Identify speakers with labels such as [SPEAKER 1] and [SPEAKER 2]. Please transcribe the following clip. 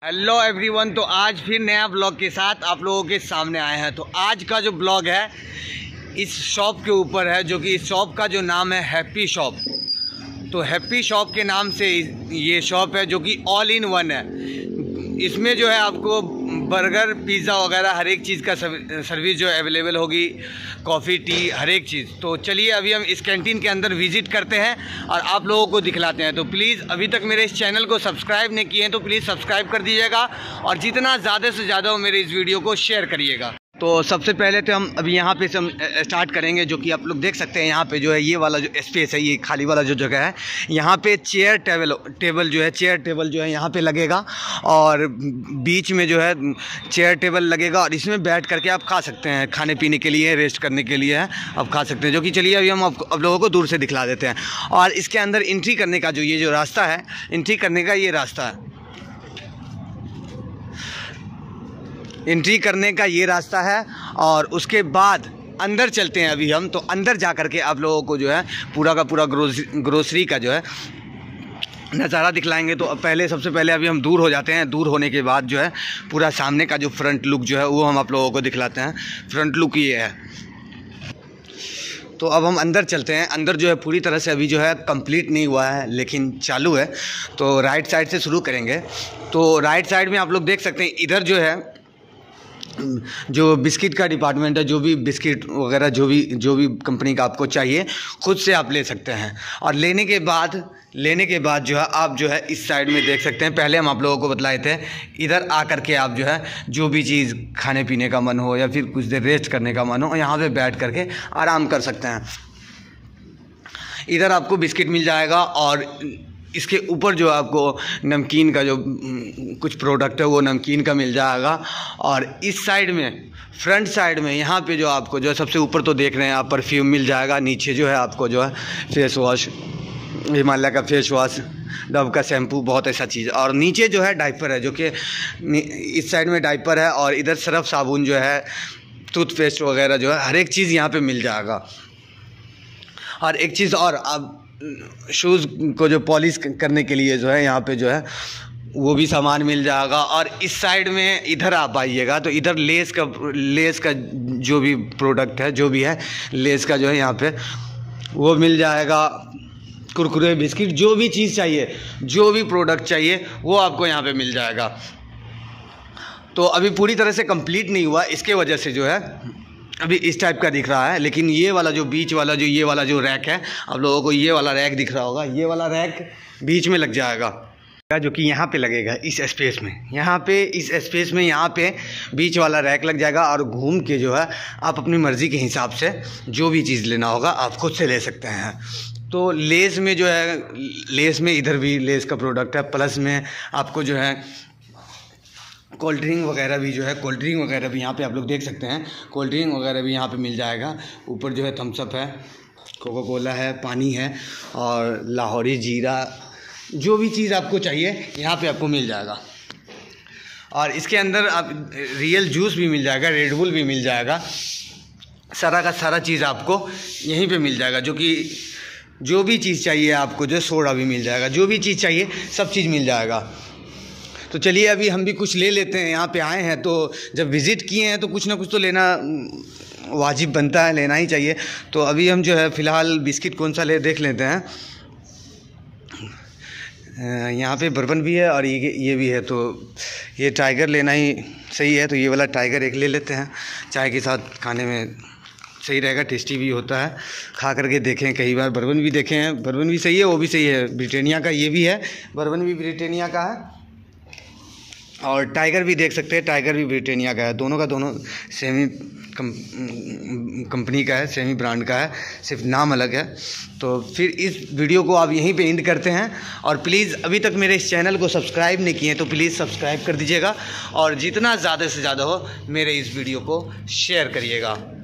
[SPEAKER 1] Hello everyone, तो आज फिर नया ब्लॉग के साथ आप लोगों के सामने आए हैं। तो आज का जो ब्लॉग है इस शॉप के ऊपर है, जो कि इस शॉप का जो नाम है हैप्पी शॉप। तो हैप्पी शॉप के नाम से ये शॉप है जो कि ऑल इन वन है। इसमें जो है आपको बर्गर, पिज़्ज़ा वगैरह हर एक चीज़ का सर्विस जो अवेलेबल होगी, कॉफ़ी, टी, हर एक चीज़। तो चलिए अभी हम इस कैंटीन के अंदर विज़िट करते हैं और आप लोगों को दिखलाते हैं। तो प्लीज़ अभी तक मेरे इस चैनल को सब्सक्राइब नहीं किए हैं तो प्लीज़ सब्सक्राइब कर दीजिएगा और जितना ज़्यादा से ज़्यादा हो मेरे इस वीडियो को शेयर करिएगा। तो सबसे पहले तो हम अभी यहाँ पे से हम स्टार्ट करेंगे, जो कि आप लोग देख सकते हैं यहाँ पे जो है ये वाला जो स्पेस है, ये खाली वाला जो जगह है, यहाँ पे चेयर टेबल जो है यहाँ पे लगेगा और बीच में जो है चेयर टेबल लगेगा और इसमें बैठ करके आप खा सकते हैं। खाने पीने के लिए, रेस्ट करने के लिए आप खा सकते हैं, जो कि चलिए अभी हम आप लोगों को दूर से दिखला देते हैं। और इसके अंदर एंट्री करने का जो ये जो रास्ता है, एंट्री करने का ये रास्ता है, एंट्री करने का ये रास्ता है। और उसके बाद अंदर चलते हैं अभी हम। तो अंदर जा कर के आप लोगों को जो है पूरा का पूरा ग्रोसरी का जो है नज़ारा दिखलाएंगे। तो पहले सबसे पहले अभी हम दूर हो जाते हैं। दूर होने के बाद जो है पूरा सामने का जो फ्रंट लुक जो है वो हम आप लोगों को दिखलाते हैं। फ्रंट लुक ये है। तो अब हम अंदर चलते हैं। अंदर जो है पूरी तरह से अभी जो है कंप्लीट नहीं हुआ है, लेकिन चालू है। तो राइट साइड से शुरू करेंगे। तो राइट साइड में आप लोग देख सकते हैं, इधर जो है जो बिस्किट का डिपार्टमेंट है। जो भी बिस्किट वगैरह जो भी कंपनी का आपको चाहिए खुद से आप ले सकते हैं। और लेने के बाद जो है आप जो है इस साइड में देख सकते हैं। पहले हम आप लोगों को बतलाए थे, इधर आकर के आप जो है जो भी चीज़ खाने पीने का मन हो या फिर कुछ देर रेस्ट करने का मन हो, यहाँ पे बैठ करके आराम कर सकते हैं। इधर आपको बिस्किट मिल जाएगा और इसके ऊपर जो आपको नमकीन का जो कुछ प्रोडक्ट है वो नमकीन का मिल जाएगा। और इस साइड में, फ्रंट साइड में, यहाँ पे जो आपको जो है सबसे ऊपर तो देख रहे हैं आप, परफ्यूम मिल जाएगा। नीचे जो है आपको जो है फेस वॉश, हिमालय का फेस वॉश, डव का शैम्पू, बहुत ऐसा चीज़। और नीचे जो है डाइपर है, जो कि इस साइड में डाइपर है और इधर सर्फ साबुन जो है, टूथपेस्ट वगैरह जो है हर एक चीज़ यहाँ पे मिल जाएगा। और एक चीज़ और, आप शूज़ को जो पॉलिश करने के लिए जो है यहाँ पे जो है वो भी सामान मिल जाएगा। और इस साइड में इधर आप आइएगा तो इधर लेस का जो भी प्रोडक्ट है, जो भी है लेस का जो है यहाँ पे वो मिल जाएगा। कुरकुरे, बिस्किट, जो भी चीज़ चाहिए, जो भी प्रोडक्ट चाहिए वो आपको यहाँ पे मिल जाएगा। तो अभी पूरी तरह से कंप्लीट नहीं हुआ, इसके वजह से जो है अभी इस टाइप का दिख रहा है। लेकिन ये वाला जो बीच वाला जो ये वाला जो रैक है, आप लोगों को ये वाला रैक दिख रहा होगा, ये वाला रैक बीच में लग जाएगा, जो कि यहाँ पे लगेगा इस स्पेस में। यहाँ पे इस स्पेस में यहाँ पे बीच वाला रैक लग जाएगा और घूम के जो है आप अपनी मर्ज़ी के हिसाब से जो भी चीज़ लेना होगा आप खुद से ले सकते हैं। तो लेस में जो है, लेस में इधर भी लेस का प्रोडक्ट है, प्लस में आपको जो है कोल्ड ड्रिंक वगैरह भी जो है, कोल्ड ड्रिंक वगैरह भी यहाँ पे आप लोग देख सकते हैं। कोल्ड ड्रिंक वगैरह भी यहाँ पे मिल जाएगा। ऊपर जो है थम्स अप है, कोका कोला है, पानी है और लाहौरी जीरा, जो भी चीज़ आपको चाहिए यहाँ पे आपको मिल जाएगा। और इसके अंदर आप रियल जूस भी मिल जाएगा, रेड बुल भी मिल जाएगा। सारा का सारा चीज़ आपको यहीं पे मिल जाएगा, जो कि जो भी चीज़ चाहिए आपको, जो सोडा भी मिल जाएगा, जो भी चीज़ चाहिए सब चीज़ मिल जाएगा। तो चलिए अभी हम भी कुछ ले लेते हैं। यहाँ पे आए हैं तो जब विज़िट किए हैं तो कुछ ना कुछ तो लेना वाजिब बनता है, लेना ही चाहिए। तो अभी हम जो है फ़िलहाल बिस्किट कौन सा देख लेते हैं। यहाँ पे बर्बन भी है और ये भी है, तो ये टाइगर लेना ही सही है। तो ये वाला टाइगर एक ले लेते हैं, चाय के साथ खाने में सही रहेगा, टेस्टी भी होता है। खा करके देखें, कई बार बर्बन भी देखे हैं, बर्बन भी सही है, वो भी सही है। ब्रिटानिया का ये भी है, बर्बन भी ब्रिटानिया का है और टाइगर भी देख सकते हैं, टाइगर भी ब्रिटानिया का है। दोनों का दोनों सेमी कंपनी का है, सेमी ब्रांड का है, सिर्फ नाम अलग है। तो फिर इस वीडियो को आप यहीं पे एंड करते हैं। और प्लीज़ अभी तक मेरे इस चैनल को सब्सक्राइब नहीं किए तो प्लीज़ सब्सक्राइब कर दीजिएगा और जितना ज़्यादा से ज़्यादा हो मेरे इस वीडियो को शेयर करिएगा।